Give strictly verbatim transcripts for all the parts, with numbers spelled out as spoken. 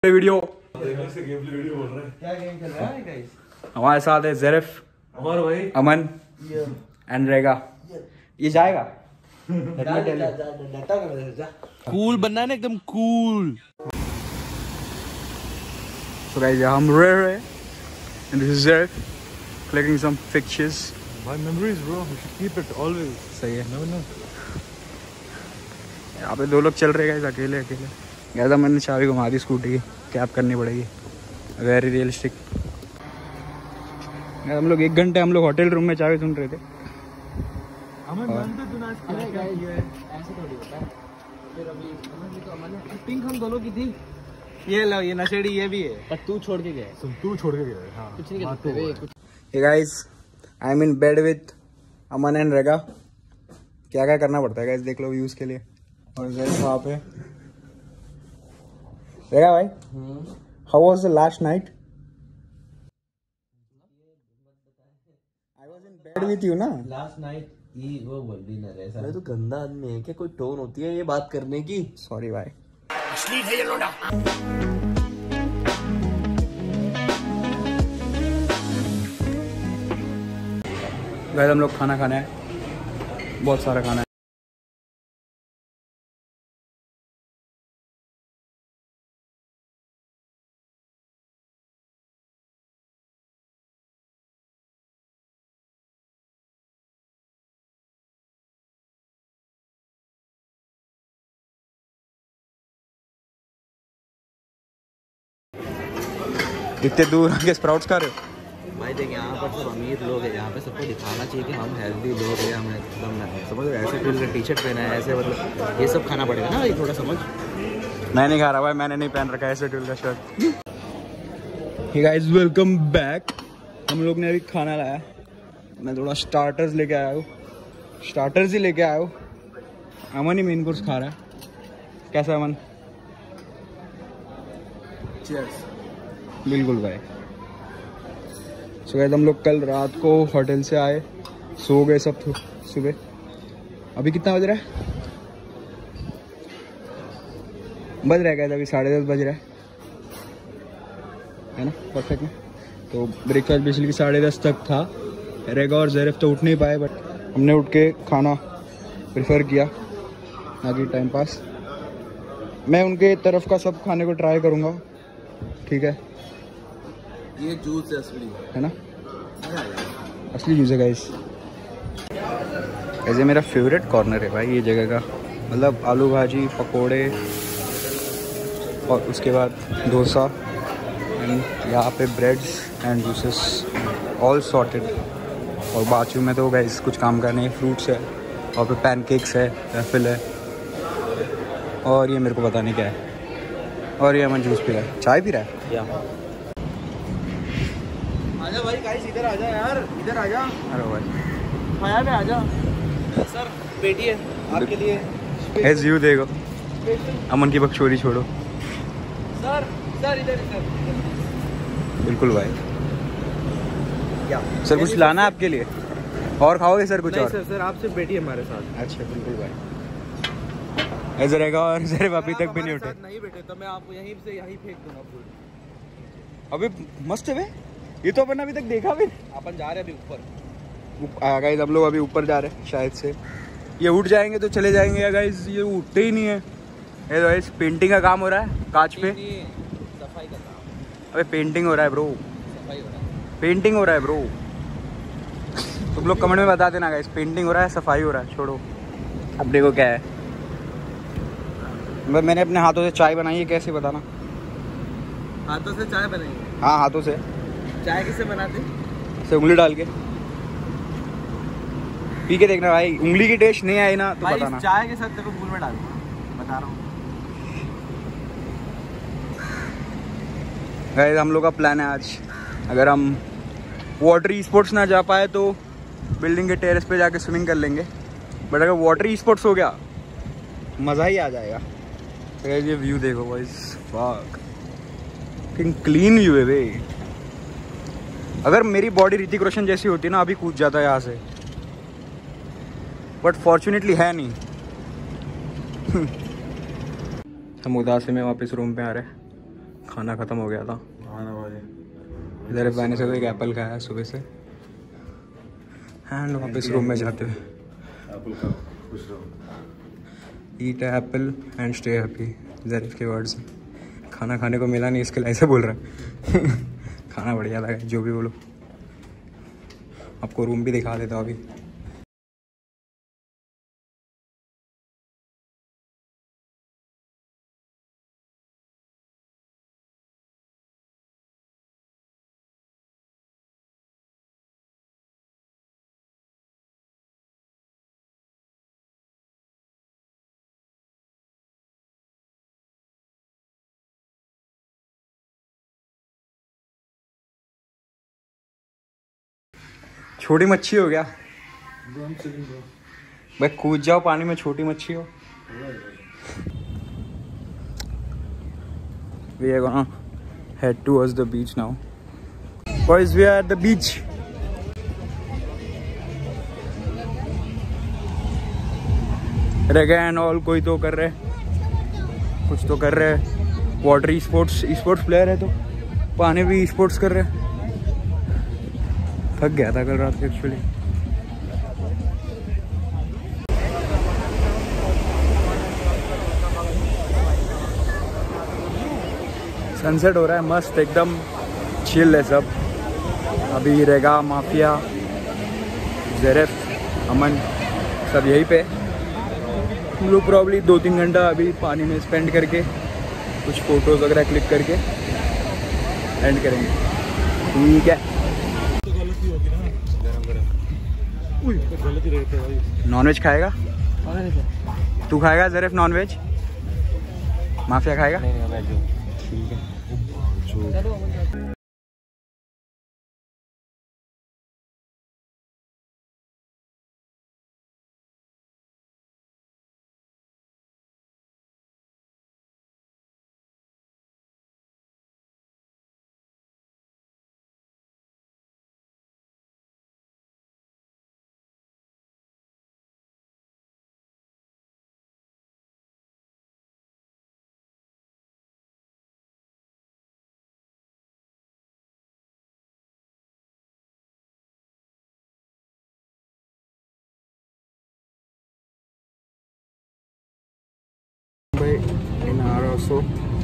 Video video बोल रहे हैं। क्या गेम चल रहा है गाइस? हमारे साथ है ज़ेरिफ, हमारा भाई अमन एंड रेगा। ये जाएगा कूल बनना है ना, एकदम cool. So guys, yeah, I'm Rare and this is Zerif collecting some pictures. My memories bro, we should keep it always. सही है। No no. यहाँ पे दो लोग चल रहे हैं अकेले अकेले। ज़्यादा मैंने चाबी घुमा दी स्कूटी की, कैब करनी पड़ेगी। Very realistic. हम लोग एक घंटे हम लोग होटल रूम में चाबी सुन रहे थे। अमन जानते तू ना अरे गाइस ऐसे थोड़ी होता है। फिर अभी अमन भी तो अमन है, पिंक हम दोनों की थी। ये लो, ये नशेड़ी ये भी है, पर तू छोड़ के गया। सुन तू छोड़ के गया। हाँ कुछ नहीं कर सकते वे कुछ। Hey guys, I'm in bed with Aman and रेगा। क्या क्या करना पड़ता है गाइस, देख लो व्यूज के लिए। और ज़ेरिफ वहाँ पे। रेगा भाई, how was the last night? I was in bed with you ना। लास्ट नाइट ये वो बोल डिनर है। अरे तू गंदा आदमी है क्या? कोई टोन होती है ये बात करने की? सॉरी भाई। गाइस हम लोग खाना खाना है, बहुत सारा खाना है। इतने दूर आके स्प्राउट्स खा रहे हो? भाई देख, यहाँ पर सब अमीर लोग हैं, यहाँ पे सबको दिखाना चाहिए कि हम हेल्दी लोग हैं, हम एकदम समझ रहे, ऐसे फिर टी शर्ट पहना है, ऐसे मतलब ये सब खाना पड़ेगा ना, ये थोड़ा समझ। मैं नहीं खा रहा भाई, मैंने नहीं पहन रखा है ऐसे ट्यूल का shirt. Hey guys welcome back. हम लोग ने अभी खाना लाया, मैं थोड़ा स्टार्टर्स लेके आया हूँ, स्टार्टर्स ही लेके आया हूँ। अमन ही मेन कोर्स खा रहा है। कैसा अमन? चीयर्स। बिल्कुल भाई। सो गाइस हम लोग कल रात को होटल से आए, सो गए सब सुबह। अभी कितना बज रहा है? बज रहा है क्या? अभी साढ़े दस बज रहा है है ना? परफेक्ट ना? तो ब्रेकफास्ट बेसिकली साढ़े दस तक था। रेगा और ज़ेरिफ तो उठ नहीं पाए, बट हमने उठ के खाना प्रेफर किया ना कि टाइम पास। मैं उनके तरफ का सब खाने को ट्राई करूँगा, ठीक है? ये जूस है असली, है ना? असली जूस है गाइस। ऐसे मेरा फेवरेट कॉर्नर है भाई ये जगह का, मतलब आलू भाजी, पकोड़े और उसके बाद डोसा एंड यहाँ पे breads and juices all sorted. और बाजू में तो गाइस कुछ काम का नहीं, फ्रूट्स है और पे पैनकेक्स है, वेफल है और ये मेरे को पता नहीं क्या है। और ये अमन जूस पी रहा है, चाय पी रहा है या आजा भाई गाइस, इधर आजा यार, इधर आजा। अरे भाई खाया में आजा सर, बेटी है आपके लिए एज यू देखो। अमन की बकचोदी छोड़ो सर। सर इधर इधर बिल्कुल भाई। क्या सर कुछ लाना है आपके लिए और खाओगे सर कुछ? नहीं और सर, सर आपसे बेटी है हमारे साथ। अच्छा बिल्कुल भाई। ऐसे रहेगा और ज़ेरिफ अभी तक भी नहीं उठे। नहीं बेटे तो मैं आपको यहीं से यहीं फेंक दूंगा फूल। अभी मस्त है बे, ये तो अपन अभी तक देखा भी। अपन जा रहे हैं अभी ऊपर। गाइस हम लोग अभी ऊपर जा रहे हैं शायद से। ये उठ जाएंगे तो चले जाएंगे या गाइस ये उठते ही नहीं है। ये गाइस पेंटिंग का काम हो रहा है कांच पे। सफाई का काम। अबे पेंटिंग हो रहा है ब्रो, सफाई हो रहा है, पेंटिंग हो रहा है ब्रो। तुम लोग कमेंट में बता देना गाइस, पेंटिंग हो रहा है सफाई हो रहा है? छोड़ो, अब देखो क्या है। मतलब मैंने अपने हाथों से चाय बनाई है, कैसे बताना? हाथों से चाय बनाएंगे? हाँ हाथों से। चाय किससे बनाते? से उंगली डाल के पी के देखना भाई, उंगली की टेस्ट नहीं आई ना तो भाई बताना। चाय के साथ तेरे को फूल में डाल, बता रहा हूँ। गाइस हम लोग का प्लान है आज, अगर हम वाटर स्पोर्ट्स ना जा पाए तो बिल्डिंग के टेरेस पे जाके स्विमिंग कर लेंगे, बट अगर वाटर स्पोर्ट्स हो गया मज़ा ही आ जाएगा। गाइस ये व्यू देखो गाइस, वाह क्लीन व्यू है बे। अगर मेरी बॉडी ऋतिक रोशन जैसी होती ना अभी कूद जाता है यहाँ से, बट फॉर्चुनेटली है नहीं। हम उदासी में वापस रूम पे आ रहे हैं। खाना ख़त्म हो गया था। खाना भाई इधर मैंने से तो एक एप्पल खाया सुबह से एंड वापस रूम में जाते हुए एप्पल का खुश रहो। Eat apple and stay happy, Zarif के वर्ड्स। खाना खाने को मिला नहीं इसके लिए ऐसे बोल रहा है। खाना बढ़िया था जो भी बोलो। आपको रूम भी दिखा देता हूँ अभी। छोटी मच्छी हो गया भाई, कूद जाओ पानी में, छोटी मच्छी हो। We are gonna head towards the beach now. Boys, we are at the beach. Reggae and all कोई तो कर रहे, कुछ तो कर रहे। वाटर स्पोर्ट्स स्पोर्ट्स प्लेयर है तो पानी भी स्पोर्ट्स कर रहे। थक गया था कल रात को एक्चुअली। सनसेट हो रहा है मस्त एकदम, चिल है सब। अभी रेगा, माफिया, ज़रीफ, अमन सब यहीं पे। हम लोग प्रॉब्ली दो तीन घंटा अभी पानी में स्पेंड करके कुछ फ़ोटोज़ वगैरह क्लिक करके एंड करेंगे। ठीक है। गलती रहती है भाई। नॉनवेज खाएगा? तू खाएगा ज़रीफ नॉनवेज? माफिया खाएगा? ठीक है। In an hour or so.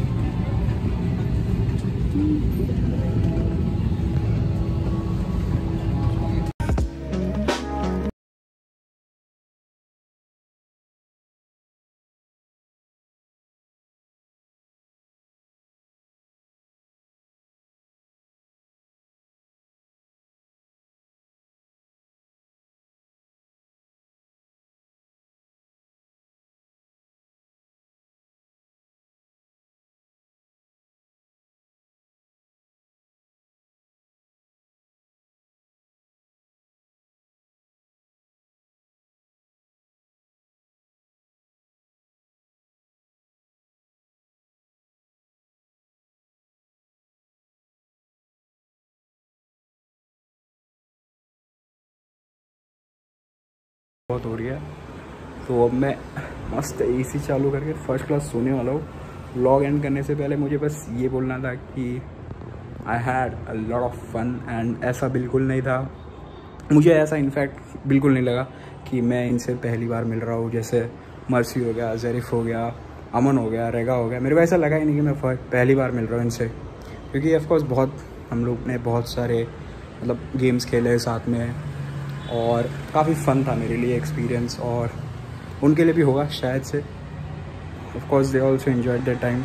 बहुत हो रही है तो अब मैं मस्त एसी चालू करके फर्स्ट क्लास सोने वाला हूँ। व्लॉग एंड करने से पहले मुझे बस ये बोलना था कि I had a lot of fun and ऐसा बिल्कुल नहीं था। मुझे ऐसा इनफैक्ट बिल्कुल नहीं लगा कि मैं इनसे पहली बार मिल रहा हूँ। जैसे मर्सी हो गया, ज़रीफ हो गया, अमन हो गया, रेगा हो गया, मेरे को ऐसा लगा ही नहीं कि मैं पहली बार मिल रहा हूँ इनसे। क्योंकि ऑफकोर्स बहुत हम लोग ने बहुत सारे मतलब गेम्स खेले साथ में और काफ़ी फ़न था मेरे लिए एक्सपीरियंस, और उनके लिए भी होगा शायद से। Of course they also enjoyed that time.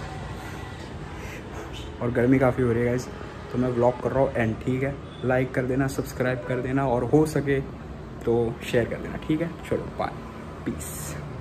और गर्मी काफ़ी हो रही है गाइस, तो मैं व्लॉग कर रहा हूँ एंड ठीक है। लाइक कर देना, सब्सक्राइब कर देना और हो सके तो शेयर कर देना, ठीक है। चलो बाय, पीस।